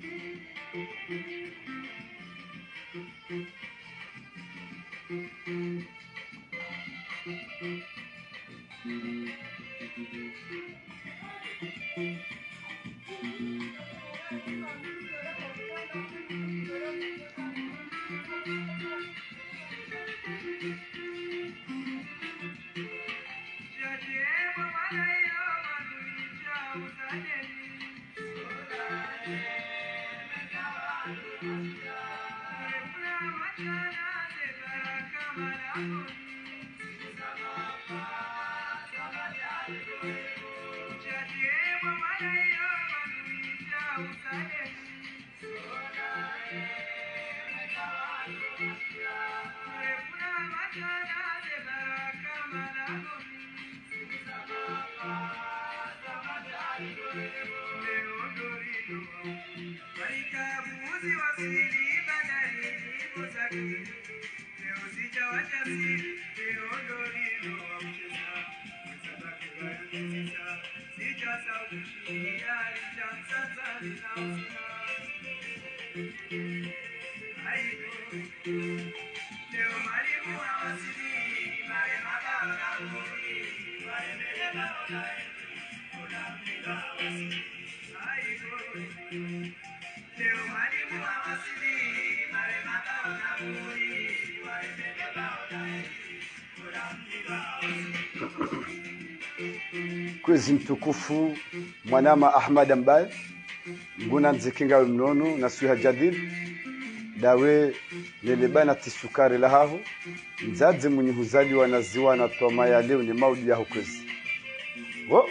Kwezi mtukufu Mwanama Ahmad ambaye nguna nzikinga mnono na suha jadid dawe lelebana tisukari la haho mzazi mwenye huzali wanaziwa na toma ya leo ni maudi ya hukwezi wo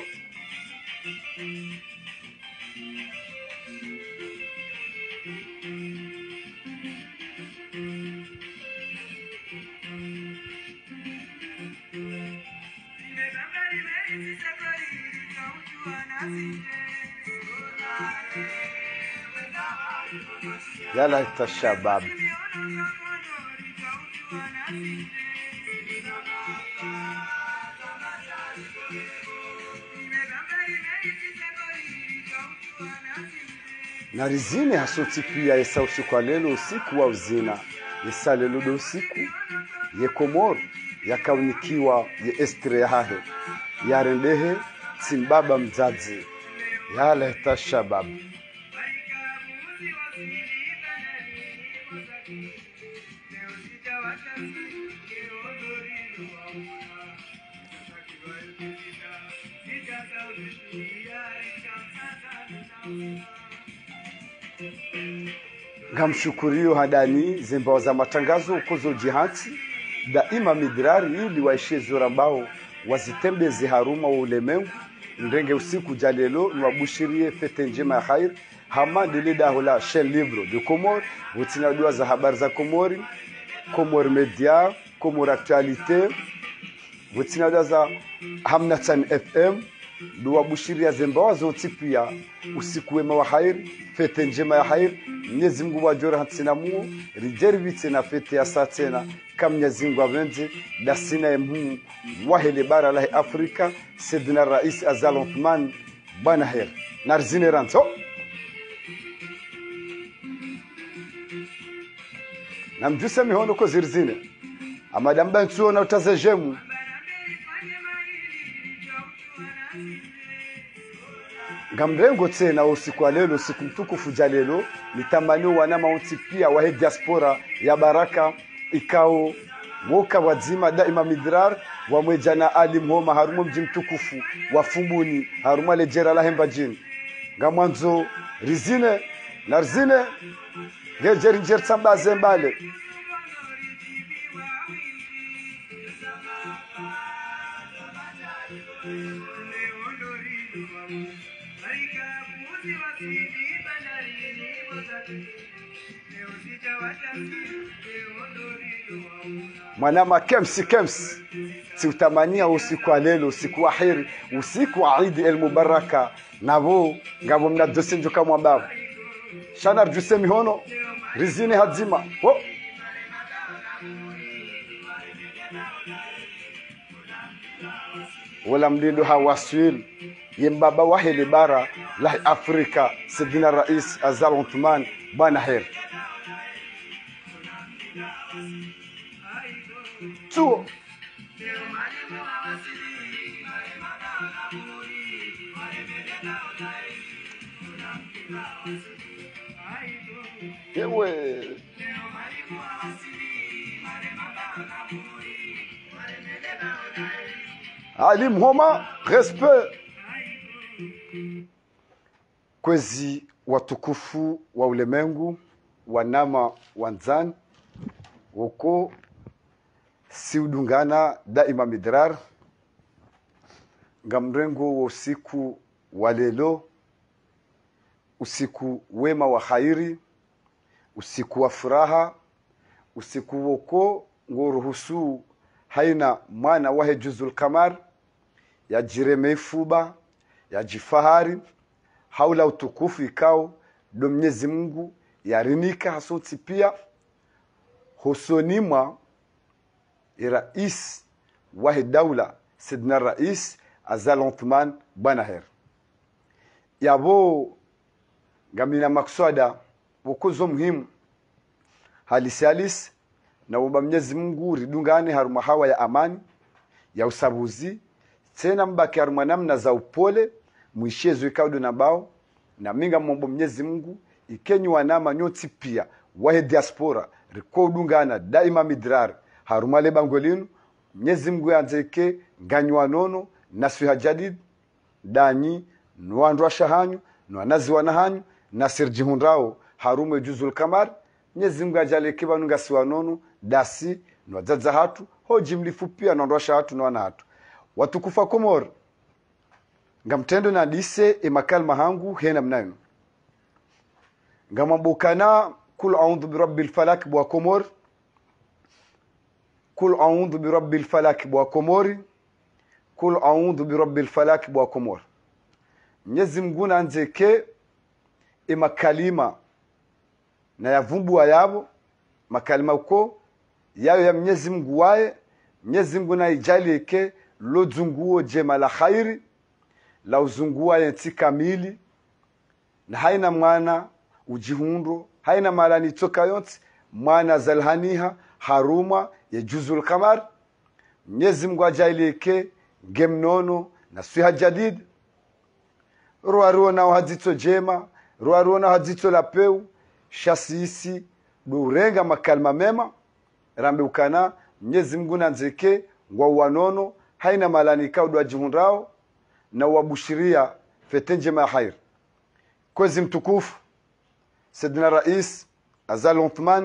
يا ليت الشباب narizine hasoti pia esa usiku wa lelo usiku wa uzina esa lelo do usiku ye Komoro yakaunikiwa ye estre ya hahe ya rendehe simbaba mzazi ya leta shabab ngamshukurio hadani zembao za matangazo ukozo jihati daima midrari ili waishie zora ambao wazitembeze haruma wa ulemengu ndenge usiku jalelo nwabushirie fete njema ya khair hamadi lida hula Chaîne Libre de Comores vutina dua za habari za Komori Komor Media Komor Actualité vutina dua za Hamnatan FM dua bushiria zembawa zoti pia usiku wema wa khair fete njema ya khair Mwenyezi Mungu wajora hatsina mu rijeri tena fete ya saa tena kama Mwenyezi Mungu avenze dasina emu wahele bara la Afrika Sidna Rais Azal Othman bana her narzine ranzo namjusa mihono ko zirzine amadamba nsuo na utazejemu ngamrengo tena usiku wa lelo siku mtukufu jalelo nitamani wana maunti pia wa diaspora ya baraka ikao woka wazima daima midrar wa mwejana ali mhoma harumo mji mtukufu wa fumbuni harumo lejera la hemba jini ngamwanzo rizine narzine ngejeri njer samba zembale Mwanama kems si utamania usiku wa lelo usiku wa heri usiku wa Eid el-Mubaraka nabo ngabo mnadosenjo kama babu shana rjusemi hono rizine hadzima ho wala mlindo hawaswil yembaba wa hele bara la Afrika Sidina Rais Azal Othman Banaher tu yewe Ali Mhoma respect kwezi watukufu wa ulemengu wanama wanzani woko siudungana daima midrar ngamrengo wa usiku wa lelo, usiku wema wa khairi, usiku wa furaha, usiku woko ngoruhusu haina mwana wahe juzul kamar ya jireme fuba ya jifahari haula utukufu ikao do Mwenyezi Mungu yarinika hasoti pia husonimwa rais wahe daula Sidna Rais Azal Othman Banaher yabo ngamina makswada wokozo muhimu halisi na uba Mwenyezi Mungu ridungane haruma hawa ya amani ya usabuzi tena mbaki haruma namna za upole muishezo ikaudo na bao na minga mombo Mwenyezi Mungu ikenyu wanama nyoti pia wahe diaspora rikodungana daima midrar haruma le bangolinu Mwenyezi Mungu yanzeke nganywa nono nasuha jadid danyi nuandwa shahanyu nuanazi wanahanyu nasir jihundrao harume juzul kamar Mwenyezi Mungu ajale kibanu ngasiwa nono dasi nuadzaza hatu hoji mlifu pia nuandwasha hatu nuana hatu watukufa Komor ngamtendo na dise emakal mahangu hena mnayo ngamambukana kul a'udhu birabbil falak bwa Komor kul a'udhu birabbil falak bwa Komori kul a'udhu birabbil falak bwa Komor Mwenyezi Mungu nanzeke makalima na yavumbu yabo makalima uko yayo ya Mwenyezi Mungu wae Mwenyezi Mungu na ijalike lozunguo jema la khairi la uzungua yenti kamili na haina mwana ujihundo haina malani toka yote mwana zalhaniha haruma ya juzul kamar Mwenyezi Mungu ajalike gemnono na suha jadid ruaruo na hadito jema ruaruo na hadito la peu shasisi durenga makalma mema rambe ukana Mwenyezi Mungu nanzeke ngwa wanono haina malani kaudwa jihundrao na wabushiria fetenje mahair kwezi mtukufu Sidna Rais Azal Othman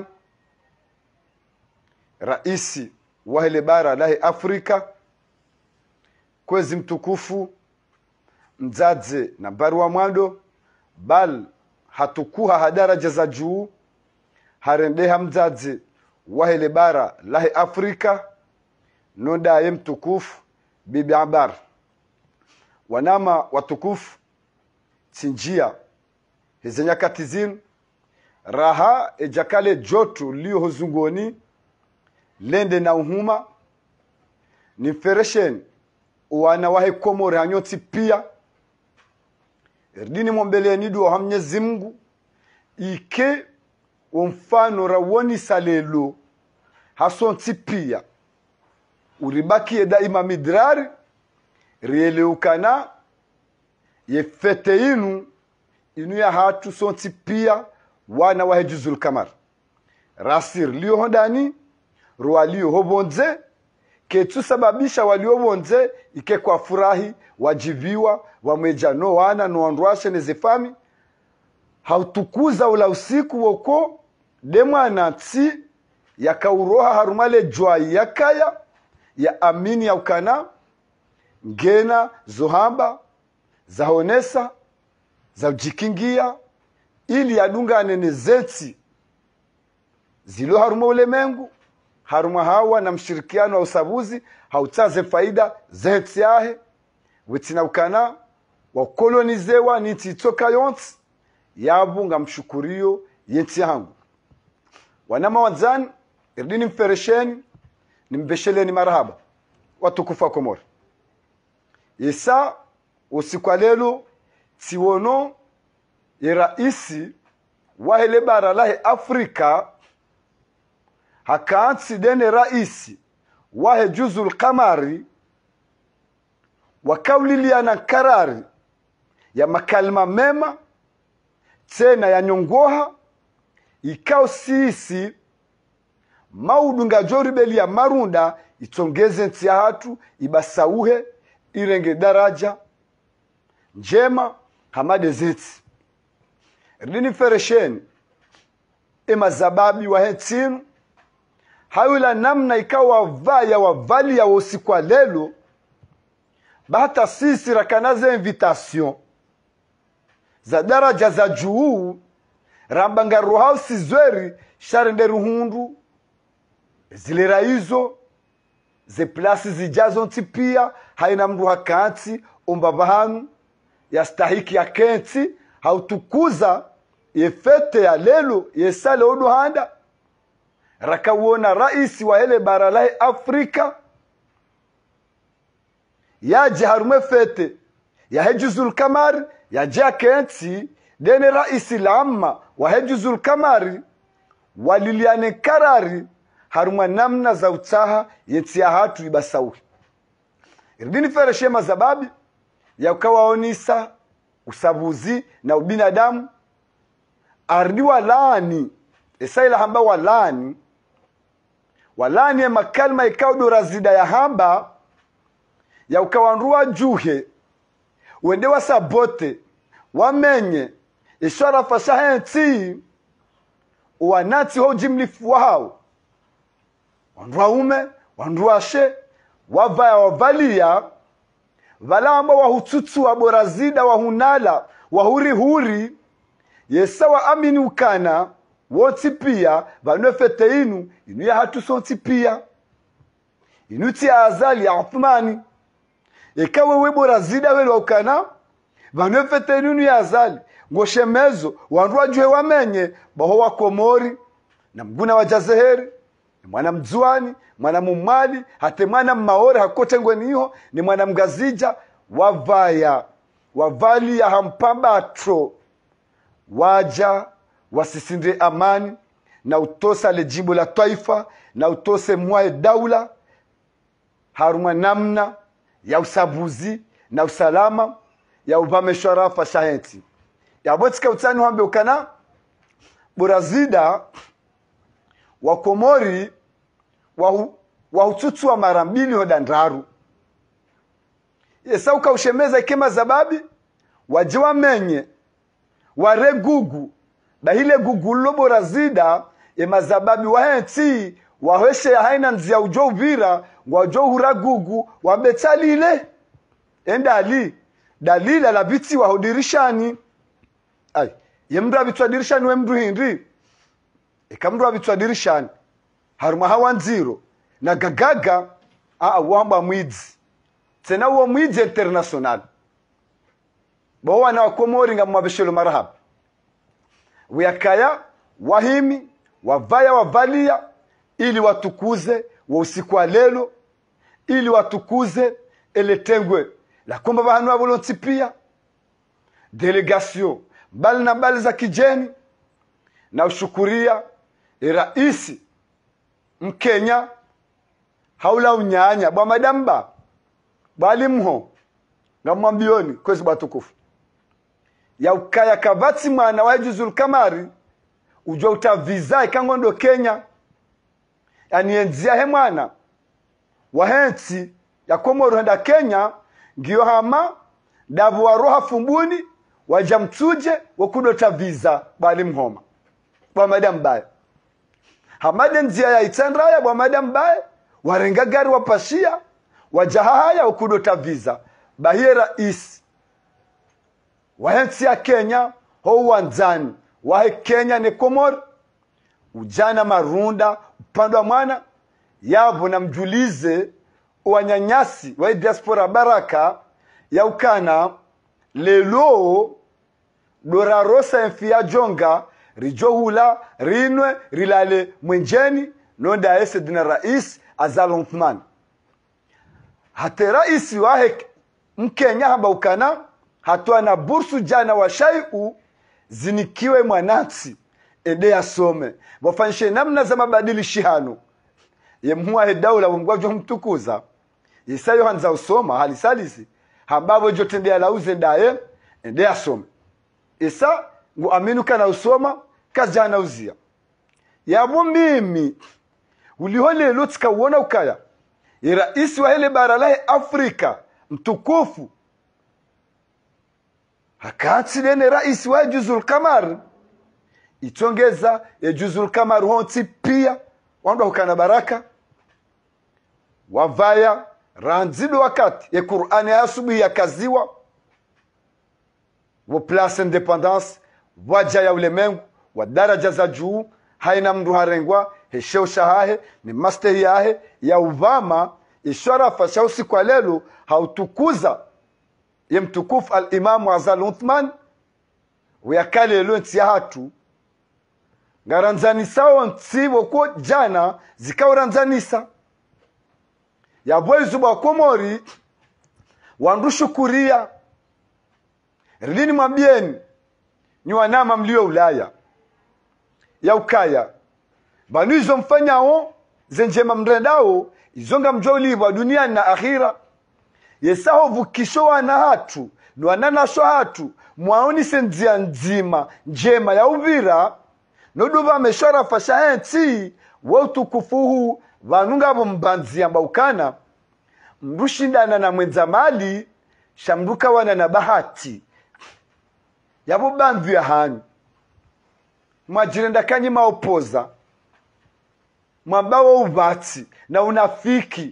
raisi wa hele bara la Afrika kwezi mtukufu mzaze na barua mwando bal hatukuha hadaraja za juu harendeha mzaze wa hele bara la Afrika noda ye mtukufu Bibi Abar wanama watukufu sinjia hizi nyakati zinu raha ejakale joto liyo hozungoni lende na uhuma ni fereshen wana wahe Komori hanyoti pia erdini mombele nidu wa Mwenyezi Mungu ike umfano rawoni salelo hasonti pia uribaki daima midrari rieleukana yefete inu ya hatu sonti pia wana wahe juzul kamar rasir liyo hondani ruwa liyo hobonze ketu sababisha walio bonze ike kwa furahi wajiviwa wameja no wana no andwashe nezefami hautukuza ula usiku woko demwana tsi yakauroha harumale jwa yakaya ya amini ya ukana ngena zohamba zahonesa za ujikingia ili yadungane nezeti zilo haruma ulemengu haruma hawa na mshirikiano wa usabuzi hautaze faida zeti yahe wetina ukana wakolonizewa niti itoka yonti yabunga mshukurio yenti yangu wanama wanzani irdini mferesheni nimbesheleni marahaba watukufa Komori Isa usiku lelo tiwono ya raisi wa hele bara la Afrika hakaansi dene raisi wa juzul kamari wakauliliana karari ya makalima mema tena ya nyongoha ikao sisi maudunga joribeli ya marunda itongeze nti ya hatu ibasauhe irenge daraja njema hamade zeti rini feresheni ema zababi wa hentinu hawila namna ikawa vaya wavali ya usiku lelo bahata sisi rakanaze invitation za daraja za juu rambanga rohausi zweri sharende ruhundu zile raizo ze plasi zijazo ntipia haina mdu hakanti umbabahanu ya stahiki ya kenti hautukuza yefete ya lelo yesale oduhanda rakawona raisi wa hele bara la Afrika yaje harume fete ya hejuzul kamari yaje kenti dene raisi lamma wa hejuzul kamari waliliane karari haruma namna za utaha yeti ya hatu ibasawi irdini fereshe mazababi ya ukawaonisa usabuzi na ubinadamu ardi walani esaila hamba walani ya makalma ikaudo razida ya hamba ya ukawanrua juhe wende wasabote wamenye ishara fashahenti uwanati hoji mlifu wao wanrua ume wanrua she wavaya wavalia valamba wahututu waborazida wahunala wahuri yesawa amini ukana woti pia vanwefete inu ya hatu sonti pia inuti ya azali ya Uthmani ikawe weborazida wele ukana vanwefete inu ya azali ngoshemezo wanrua juhe wamenye baho wa Komori na mguna wa Jazeheri mwana mzuani mwana mumali hate mwana maore hakote ngweniho ni mwana mgazija wavali ya hampambatro waja wasisinde amani na utosa le jimbo la taifa na utose mwae daula haruma namna ya usabuzi na usalama ya uvameshwara fashahenti ya botika utani wambe ukana borazida wa Komori wahututu wa marambili hodandraru yesa ukaushemeza ikema zababi wajiwa menye ware gugu bahile gugu lobo razida mazababi wahenti waheshe ya haina nzia ujo uvira wajo hura gugu wabechalile endali dalila la biti wahudirishani ay yemdra bitwadirishani wemdru hindi ikamdra bitwadirishani haruma hawa nziro na gagaga wamba mwidzi tena uo mwidzi international bawa na Komori nga mwabeshelo marahab wiyakaya wahimi wavaya wavalia ili watukuze wa usiku wa lelo ili watukuze eletengwe la komba bahanu abolonti pia delegation bali na bali za kijeni na ushukuria raisi Mkenya haula unyanya bwa madamba bali mho ngamwambioni kwezi batukufu ya ukaya kavati mwana wa juzul kamari ujwa utaviza ikangondo Kenya yani enzia he mwana wahenti ya Komoro henda Kenya ngiyo hama davu wa roha fumbuni wajamtuje wakudota visa bali mhoma bwa madamba hamade njia ya itandra bwa madamba warenga gari wapashia wajahaya ukudota visa bahie rais wahenti ya Kenya ho wanzani wahe Kenya ne Komor ujana marunda upandwa mwana yavo na mjulize wanyanyasi wa diaspora baraka ya ukana lelo dora rosa enfia jonga rijohula rinwe rilale mwenjeni nonda dina rais Azal Uthman hate rais wahe Mkenya hamba ukana hatoa na bursu jana wa shaiu zinikiwe mwanatsi ede asome wafanyishe namna za mabadilishi hano yemhuwa hedaula wumgwavyo mtukuza isayo hanza usoma hali salisi hambavo jotende ya lauze daye ede asome isa ngu aminu kana usoma kajana uzia yabo mimi ulihole lotika uona ukaya iraisi wa hele bara lahe Afrika mtukufu hakati nene raisi wa Juzul Kamar itongeza ya Juzul Kamar honti pia wanda hukana baraka wavaya ranzido wakati ya Qur'ani ya asubuhi ya kaziwa wa place independence waja ya ulemengu wa daraja za juu haina mndu harengwa hesheo shahahe ni master yahe ya uvama isharafa shausi kwa lelo hautukuza ya mtukufu al-Imam Azal Uthman uyakale lelo nti ya hatu ngaranzanisa wa ntivo ko jana zikawa ranzanisa ya bwezu wa Komori wandushukuria rilini mwambieni ni wanama mlio Ulaya ya ukaya banu izo mfanyao zenjema mrendao izonga mjoliwa dunia na akhira yesaho vukisho wana hatu nwanana sho hatu mwaoni senzia nzima njema ya Uvira noduva meshara fashahenti wa utukufuhu vanunga mbanzia mbaukana mrushindana na mwenza mali shamruka wana na bahati yabo bamvi ya hanyu mwajirenda kanyi maopoza mwambawa uvati na unafiki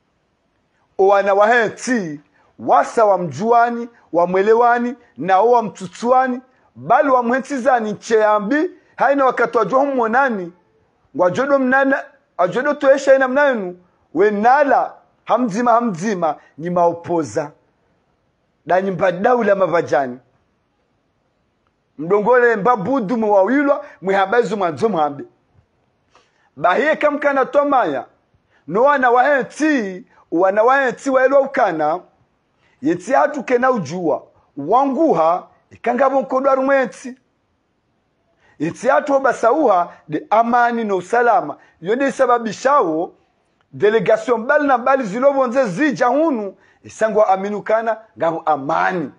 owana wahenti wasa wa mjuani wa mwelewani na wa mtutuani bali wa mhentizani ncheambi haina wakati wajoho mmonani wajodo mnana ajodo toesha ina mnanu wenala hamzima ni maopoza danyi mbadaula mavajani mdongole mbabudu mwawilwa mwihabazu mwanzo mhambe bahiye kamkana tomaya no wana wahenti waelwa ukana yeti hatu kena ujua wanguha ikangabo nkodwa rumwenti yeti hatu obasauha de amani no salama yonde sababishao delegation bali na bali zilobonze zija hunu isangwa aminukana ngabo amani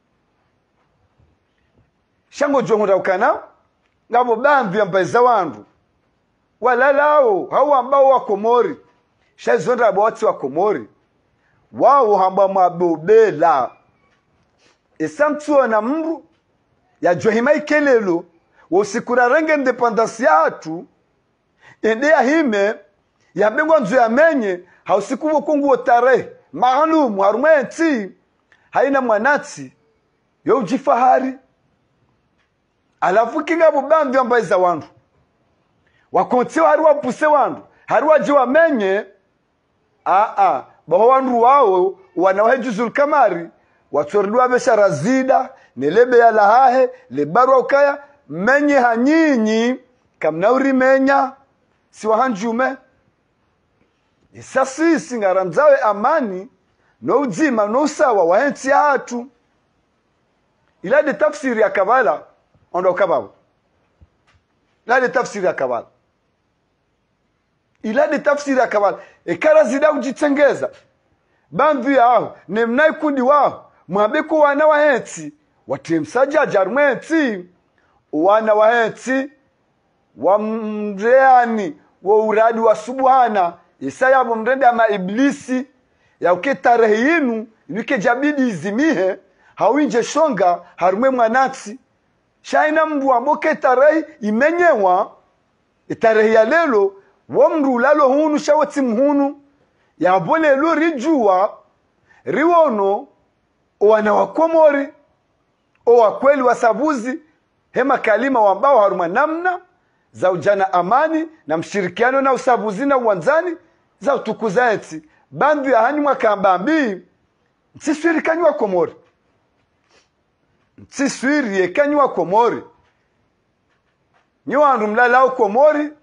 shango jongo ukana ngabo bambi ambaza wandu walalao hao ambao wa Komori shazonda boti wa Komori wao hamba mabobela esamtuo na mru ya johima ikelelo wosikura renge independence yatu ende ya hime ya bengwa nzo ya menye hausikubo kungu tarehe maalum harumenti haina mwanati yo ujifahari alafu kinga bubambi ambaye za wandu wakontiwa haruwa puse wandu haruwa jiwa menye baho wandu wao wanawahe Juzul Kamari watorluwa besha razida nelebe ya lahahe lebarwa ukaya menye hanyinyi kamnauri menya siwa hanjume isasi singaramzawe amani no ujima no usawa wahenti hatu ila de tafsiri ya Kabala ondo kababo ila de tafsiri ya Kabala ila de tafsiri ya Kabala ekara zida ujitengeza bamvi yao nemnai kundi wao mwabeku wana wahenti watemsaja jarumenti wana wahenti wa mreani wa uradi wa Subhana Isaya mrende ama iblisi ya uketarehe yinu nike jabidi izimihe hawinje shonga harume mwanatsi shaina mbu amboke tarehe imenyewa itarehe ya lelo wamru lalo hunu shawati mhunu ya bole lo rijua riwono wana wa Komori o wakweli wasabuzi hema kalima wambao haruma namna za ujana amani na mshirikiano na usabuzi na uwanzani za utukuzaeti bandu ya hanyu mwakambambi ntiswiri kanywa Komori ntiswiri ye kanywa Komori nyiwandu mlalao Komori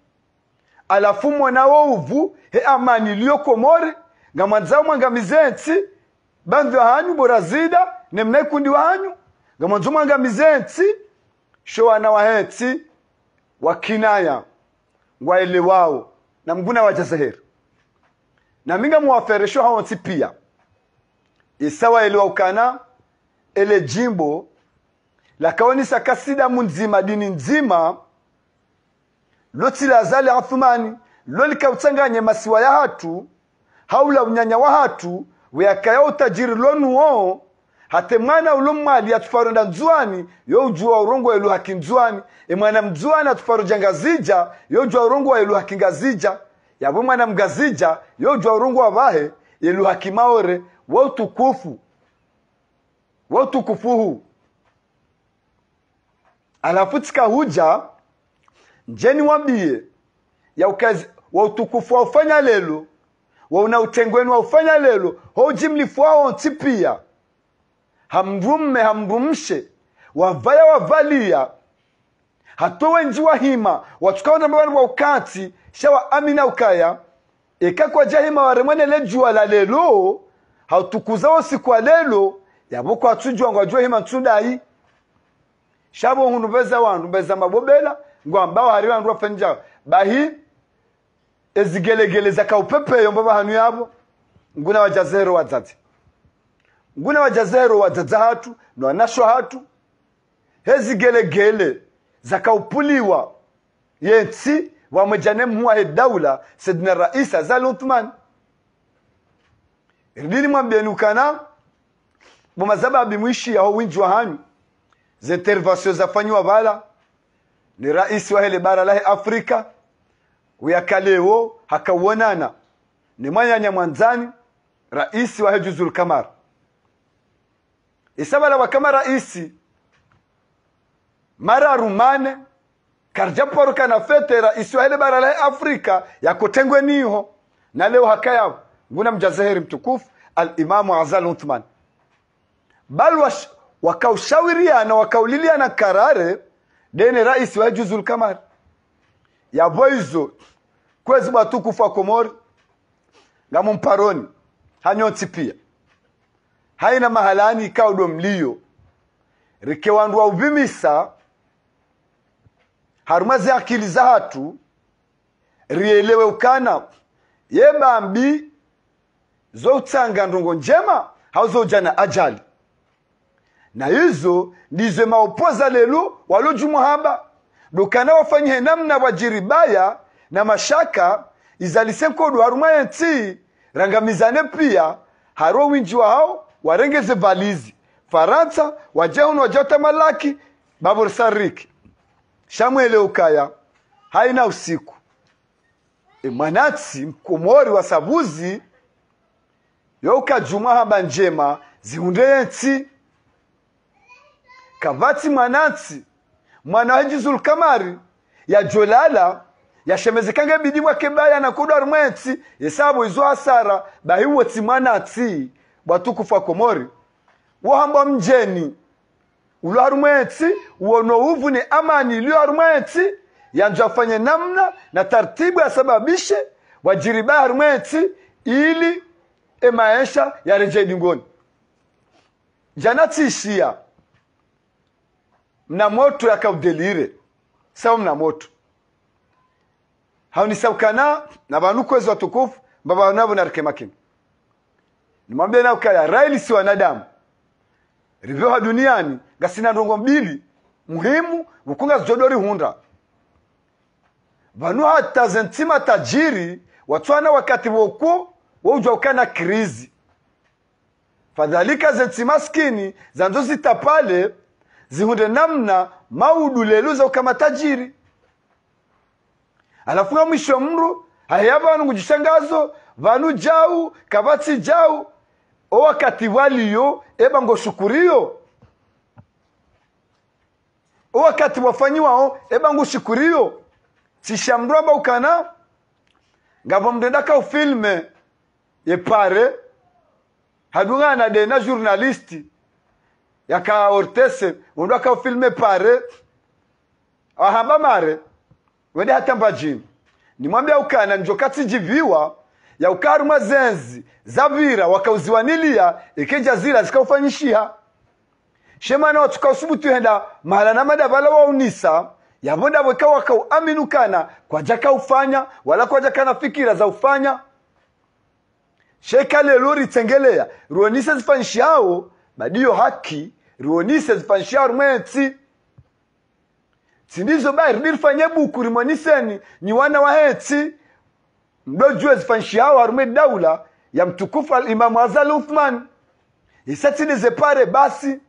alafu mwana uvu he amani liyo Komori nga mwanzao mwangamizenti bandu hanyu borazida nemna kundi wanyu ngamanzo mwanga mizenzi showana wahetsi wakinaya ngwaele wao na mguna wa jazahir na minga muwaferesho hawonsi pia isawa elewa ukana ele jimbo la kaonisa kasida munzima dini nzima loti la zali Athumani loli kautsanganye masiwa ya hatu haula unyanya wa hatu weyakaya utajiri lonuo hate mwana ulumali atufaronda nzuani yo ujua urongo elu hakinzuani mwana mzuani atufaru jangazija yo ujua urongo elu hakingazija yabwe mwana mgazija yo ujua urongo wabahe elu hakimaore wa utukufuhu alafutika huja njeni wambie ya ukazi wa utukufu wa ufanya lelo wa unautengweni wa ufanya lelo hoji mlifu wao ntipia hamrumshe wavaya wavalia hatowe njiwa hima watukaona mbawani wa ukati shawa amina ukaya kwa jahima waremwane lejua la lelo hautukuzao siku wa lelo yaboko atujua ngwajua hima ntundai shabo hunubeza wandu beza mabobela ngwambao hariwa nduwa fenja bahi ezigelegele zaka upepe yombaba hanu yabo nguna wajazero wadzadzi nguna wajazero wadzadza hatu no anasho hatu hezigelegele zaka upuliwa yensi wamejane mhuwa he daula Sayyidina Rais Azali Uthman irdini mwambieni ukana bumazababi mwishi ya ho winji wa hanyu zintervention zafanywa bala ni rais wa hele bara la Afrika uyakaleo hakawonana ni mwanya mwanzani rais wa Juzul Kamar isabala wa kama rais mara rumane karjaporu kana fete rais wa hele bara la Afrika yakotengwe niho na leo hakaya nguna mjazahiri mtukufu al-Imam Azali Uthman bal wakaushauriana wakauliliana karare dene rais wa Juzul Kamar ya boizo kwezi batukufu wa Komori ngamumparoni hanyoti pia haina mahalani ikaudo mlio rikewandu wa uvimisa harumazi akili za hatu rielewe ukana yebambi zo utanga ndongo njema hauzo jana ajali na hizo ndizo maopoza lelo walojumuhaba dukana wafanye namna wajiribaya na mashaka izalisenkodo haruma nti rangamizane pia haro winji wao warengeze valizi Faransa wajehono wajota malaki babur sariki Shamwele ukaya haina usiku manatsi mkomori wa sabuzi yoka jumuhaba njema zihundeye nti kavati manatsi mwana wa Juzul Kamari ya jolala ya shemezikange bidi wake baya na kudo armwensi yesabu izo hasara bahiwo timanatsi batukufa Komori wahamba mjeni ulo armwensi uono uvu ni amani iliyo armwensi yanjafanye namna na tartibu ya sababishe wajiriba armwensi ili maisha ya reje dingoni janati ishia mna moto ya kaudelire sawa mna moto haunisaukana na banukwezi watukufu baba wanabo na rikemakini nimwambia na ukaya raili si wanadamu rivyo duniani gasina ndongo mbili muhimu bukunga zodori hunda vanu hata zentima tajiri watwana wakati woku wujwa ukana krizi fadhalika zentima skini zanzo zitapale zihunde namna maudu lelu za ukama tajiri alafunga mwisho mru hayaba vanu kujishangazo vanu jau kabati jau o wakati waliyo eba ngo shukuriyo o wakati wafanyiwao eba ngo shukuriyo tishamraba ukana ngavo mdendaka ufilme yepare hadungana de na journalisti yaka ortese undaka ufilme pare ahamba mare wende hatamba jini nimwambia ukana njokati jiviwa ya ukaru mazenzi zavira wakauziwanilia ikeja zira zikaufanyishia shemana watukausubutu henda mahala na madabala wa unisa yabonda weka wakau aminukana kwa jaka ufanya wala kwa jaka na fikira za ufanya sheka lelo ritengelea ruonise zifanyishiao badiyo haki ruonise zifanyishiao rumwensi sindizo bai ririfanye buku rimoniseni ni wana wa heti mdojue zifanyishiao harume daula ya mtukufu Imamu Azali Uthman isatilize pare basi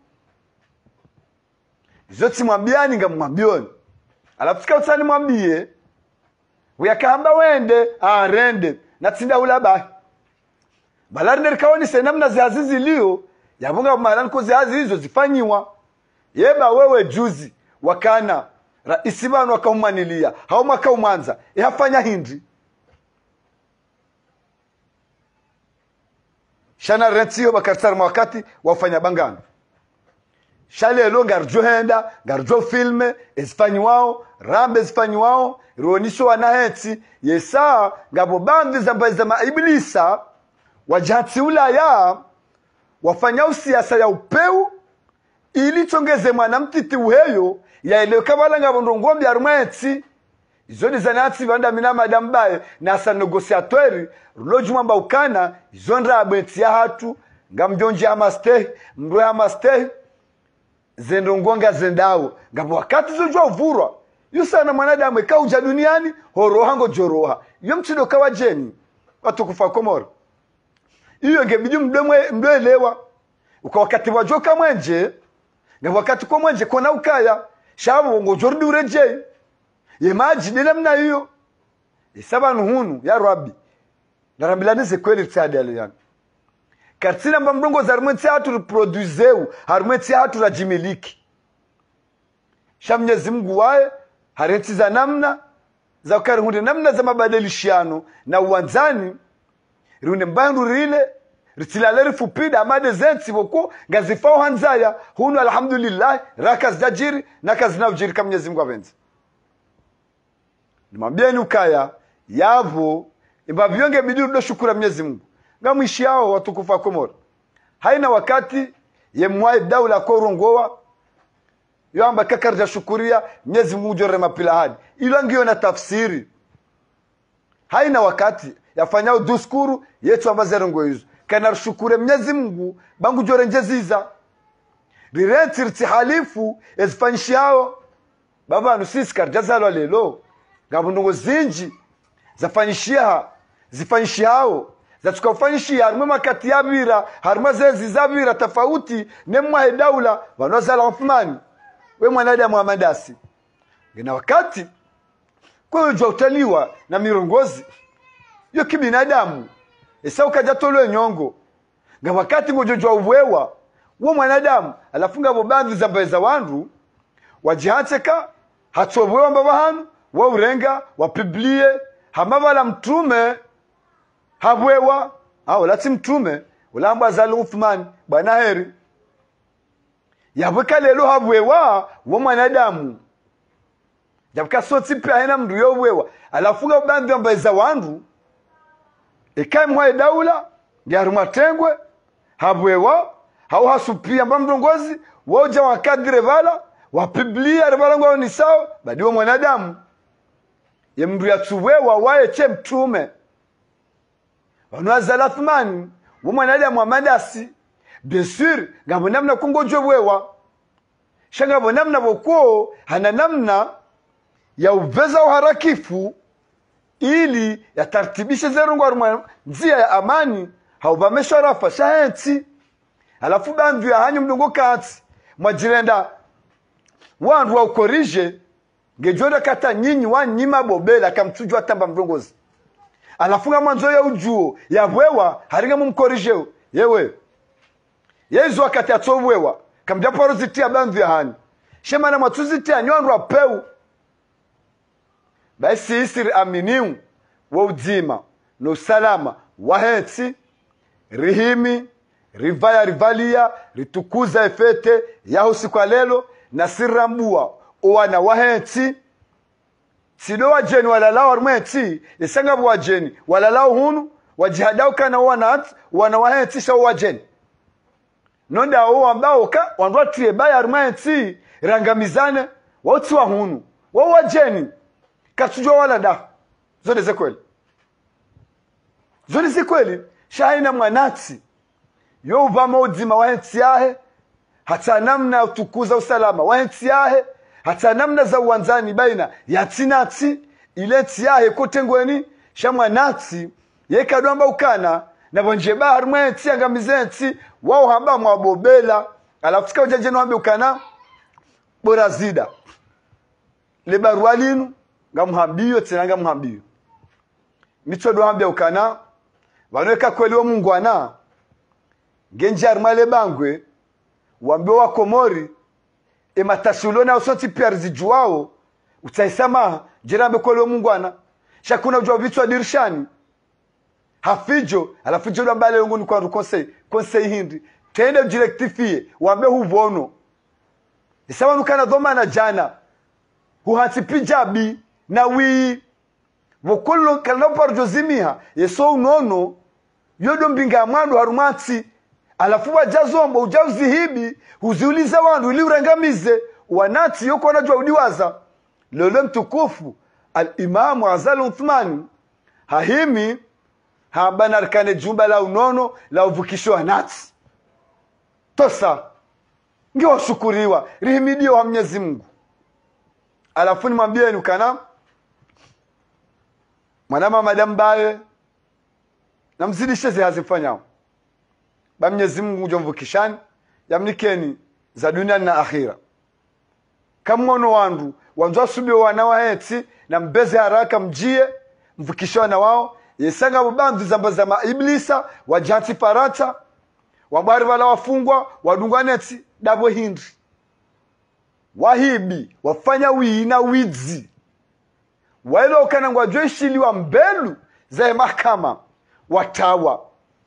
zoti mwambiani nga mwambioni alafu tika utani mwambie uyakahamba wende rende natinda ulabahi balari nerikawoni senamna zihazizi liyo yavunga malani ko zihazi hizo zifanyiwa yeba wewe juzi wakana raisi banu wakahumanilia hao mwaka umanza ihafanya hindi shana rentiyo bakarsar mwakati wafanya bangana shale elo ngarjuhenda ngarjo filme esfanyiwao rambe esfanyiwao ruonisho wanaheti yesa ngabo bandi zambaza maiblisa wajati ulaya wafanya usiasa ya upeu ili tongeze mwanamtiti uheyo ya ile kabala ngabo ndongombi arumeti izoni zanati banda mina madam bae na sa negociateur loju mamba ukana izondra abenti ya hatu ngamjonje amaste mro amaste zendongonga zendao ngabo wakati zojwa uvurwa yusana mwanadamu ekauja duniani horoha ngo joroha yo mtindo kawajeni watu kufa Komoro iyo ngebidi mdwelewa uka wakati wajoka mwenje ngabo wakati kwa mwenje kona ukaya shabu ngo jordi ureje yemaji namna hiyo isabanu hunu ya rabbi narambilanize kweli tsadele yani katina mbamrongo za harumenti hatu reproduceu harumenti hatu rajimiliki shamnyezi Mungu wae harenti za namna za ukarihunde namna za mabadilishiano na uwanzani rune mbandu rile ritilale rifupida amade zensi woko ngazifao hanzaya hunu alhamdulillah rakas dajiri nakas naujiri kama Mwenyezi Mungu apenzi nimwambieni ukaya yavo imbavionge bidiru do shukura Mwenyezi Mungu ngamwishi yao watukufa Komoro haina wakati yemwai daula korongoa yoamba kakarja shukuria Mwenyezi Mungu jore mapila hadi ilo ngio na tafsiri haina wakati yafanyao duskuru yetu ambazero ngo hizo kana shukure Mwenyezi Mungu bangu jore njeziza rireti ritihalifu ezifanyishao baba nusisi karjazalo lelo ngabundungo zinji zifanyishiao za tukafanyishia haruma makati ya bira haruma zezi za bira tofauti nemwa daula wanozala Uthmani we mwanadamu wa madasi ngina wakati kwa hiyo utaliwa na mirongozi yo kibinadamu esa ukajatolo nyongo nga wakati ngojo uwewa wo mwanadamu alafunga bobandi za wandu wajihateka hatsowewa mbabahanu wa urenga wa piblie hamabala mtume habwewa au lati mtume ulamba Azali Uthman bwana heri yabweka lelo habwewa wo mwanadamu jabka soti pia haina mndu yowewa alafunga bandi mbeza wandu ekai mwa daula ndiaruma tengwe habwewa hau hasupia mbamrongozi woja wakadire vala wapiblia revala ngo ni sawa badiwa mwanadamu yemndu yatsuwewa wae che mtume wanu Azali Uthman wo mwanadamu wa madasi bien sûr ngabo namna kungojwe wewa shanga bonamna boko hana namna ya uveza uharakifu ili yatartibishe zerungu aruma njia ya amani haubamesha rafa shahenti alafu bandu ya hanyu mdungo kati mwajirenda wandu wa ukorije ngejonda kata nyinyi wanyima bobela kamtujwa tamba mdongozi alafunga mwanzo ya ujuo ya wewa haringa mumkorije yewe yezu wakati atowewa kamjaparo zitia bandu ya hani shema na matuzitia nywandu apeu basi isiri aminiu wa udima no salama waheti rihimi rivaya rivalia ritukuza efete yaho sikwa lelo na sirambua owana waheti sido wajeni walalao arumeti esanga wajeni walalao hunu wajihadau kana wanawahentisha wajeni nonda o ambao ka wanrwatie baya rumaenti rangamizane wauti wa hunu wajeni katujwa wala da zone ze kweli shahina mwanati yo uvama udima wahenti yahe hata namna utukuza usalama wahenti yahe hata namna za uwanzani baina ya tinati ile tiyahe kotengweni shamwa nati yekadwamba ukana na bonje bahar mwenti angamizenti wao hamba mwabobela alafu tika ujaje nwambe ukana bora zida le barwalinu ngamuhambiyo tena ngamuhambiyo nicho dwambe ukana wanweka kweli wa Mungu ana genje armale bangwe wambe wa Komori ematasulona usoti perzi juao utaisama jirambe kweli wa Mungu ana shakuna ujua vitu wa dirishani hafijo alafijo la mbale ngoni kwa conseil hindi tende directifie wambe huvono isawa nukana dhoma na jana huhati pijabi na wi wokolo kalopar jozimiha yeso unono yodo mbinga mwandu harumati alafu wajazombo ujauzihibi huziuliza wandu ili urangamize wanati yoko wanajua udiwaza lolo mtukufu al-Imamu Azal Uthmani hahimi habana arkane jumba la unono la uvukisho wanati tosa ngiwa shukuriwa rihimidio wa Mwenyezi Mungu alafu ni mwambie nukana mwanama madam bae na mzidishe zihazifanya ba Mwenyezi Mungu jomvukishani yamnikeni za dunia na akhira kamono wandu wanzwa subio wanawaheti na mbeze haraka mjie mvukishwa na wao yesanga bubandu zamba iblisa wajati parata wabari wala wafungwa wadungwaneti dabo hindi wahibi wafanya wina widzi wailo kana ngwajeshili wa mbelu za mahakama watawa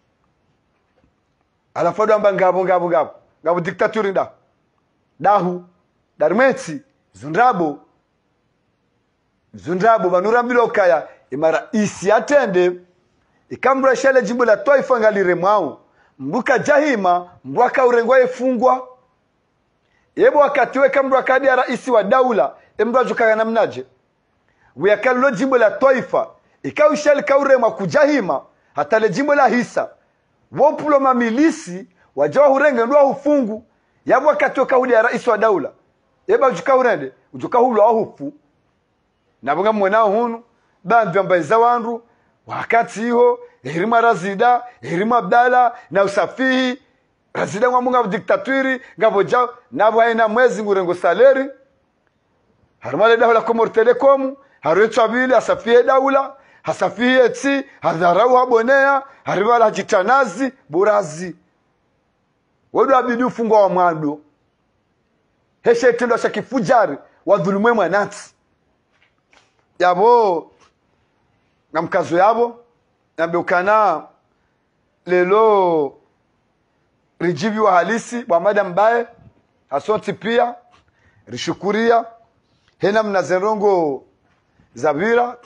alafado amba ngabo diktaturi dahu darmeti zundrabo banurambilo kaya imara isi atende ikambra shale jimbo la Taifa ngalire mwao mbuka jahima mbwaka urengwa efungwa yebo wakati we kambra kadi ya raisi wa daula embra jukaga namnaje wiyakalo jimbo la Taifa ikaushali kaurema kujahima hata le jimbo la hisa wopulo mamilisi wajawa hurenge ndwa hufungu yabo wakati we kaudi ya raisi wa daula yeba ujuka urende ujuka hulo ahufu nabunga mwenao hunu bandu ambaiza wandu wakati hiyo hirima razida hirima abdala na usafihi razida mwamunga diktaturi ngabo jao nabo haina mwezi ngurengo saleri harmale daula Komori Telecom haruetu abili asafihi daula hasafihi eti hadharau habonea haribala hajitanazi burazi wedu abidi ufungwa wa mwado heshe itendo cha kifujari wa dhulumwe mwanati yabo na mkazo yabo nabeukana lelo rijibi wa halisi wa madam bae asonti pia rishukuria hena mnazerongo zabira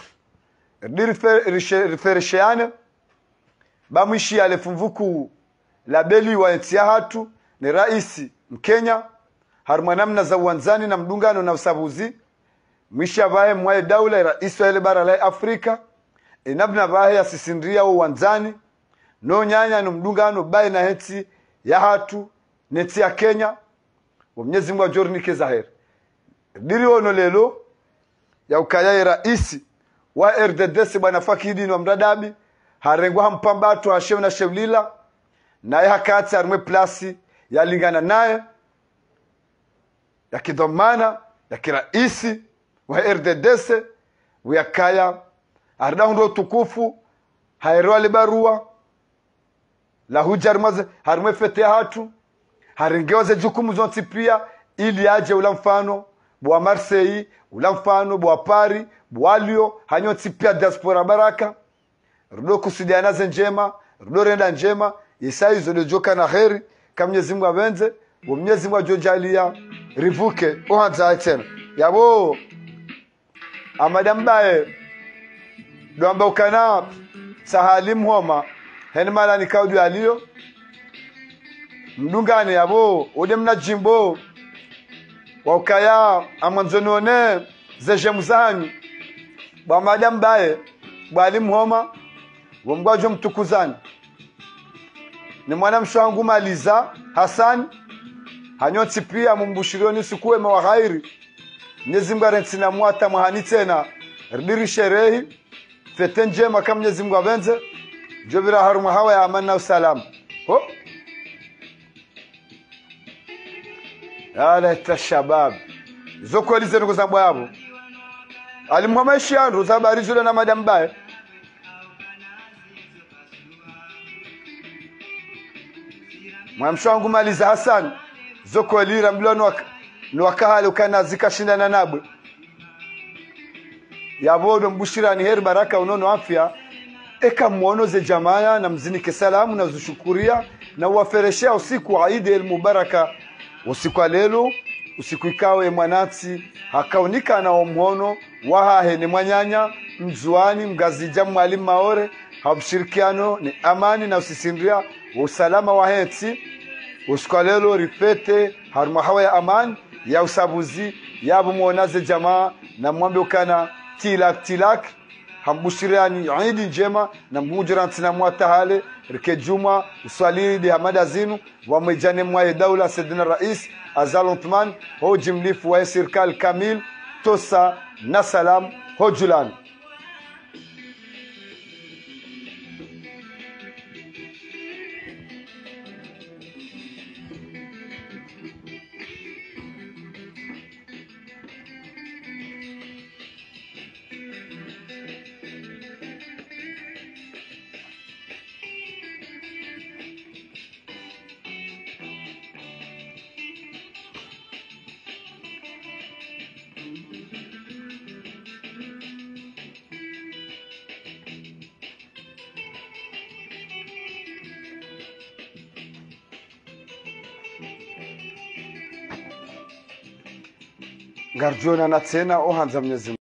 riferisheane bamwishi alefumvuku labeli wa entia hatu ni raisi Mkenya harmanamna za uwanzani na mdungano na usabuzi mwisha bae mwae daula raisi wa ile bara la Afrika inabna bae ya sisindia uwanzani no nyanya no mdungano bae na heti ya hatu neti ya Kenya wa Mwenyezi Mungu ajornike zaheri diri ono lelo ya ukaya raisi wa RDDS bwana Fakidi wa mdadabi harengwa hampambatu hashew na shevlila naye hakati armwe plasi ya lingana naye ya kidomana ya kiraisi wa RDDS uyakaya ardahundo tukufu hairwa libarua la hujarmaze harmwe fete hatu haringeoze jukumu zonti pia ili aje ula mfano bwa Marseille ula mfano bwa Paris bwalio hanyoti pia diaspora baraka rudo kusudiana njema rudo renda njema isaizo dojoka na heri kama Mwenyezi Mungu abenze wa Mwenyezi Mungu ajojalia rivuke ohanza tena yabo amadambaye doamba ukana sahali mhoma hen mala ni kaudu alio mdungane yabo ode mna jimbo wakaya amanzonone zeje muzani ba madam bae bali mhoma womgwajo mtukuzani ni mwana mshwangu maliza Hassan hanyoti pia mumbushirioni sikuwe wa ghairi nyezimgare ntina mwata mahani tena rdiri sherehi fete njema kama nyezimgu abenze jobira haruma hawa ya amani na usalama ho ala tashabab zoko lize nuko zambo yabo alimhomaishi yandu zabari zule na madam bae mwamshangu maliza Hassan zoko lira mlono nwakahale ukana zikashindana nabwe yabodo mbushirani heri baraka unono afya eka muono ze jamaya na mzinike salamu na zushukuria na uwafereshea usiku wa Eid el-Mubaraka usiku lelo usiku ikawe mwanati hakaunika na omuono wahahe ni mwanyanya mzuani mgazija mwalimu maore habshirikiano ni amani na usisindia usalama wa heti usiku lelo rifete haruma hawa ya amani ya usabuzi yabu muonaze jamaa na mwambe ukana tilak hambushiriani Eid njema na mbujiranti na mwatahale rike juma uswalili di hamada zinu wa mwijane mwae daula Sayyidina Rais Azal Uthman ho jimlifu wa serikali kamil tosa na salam ho julani Garjona na tena ohanza Mwenyezi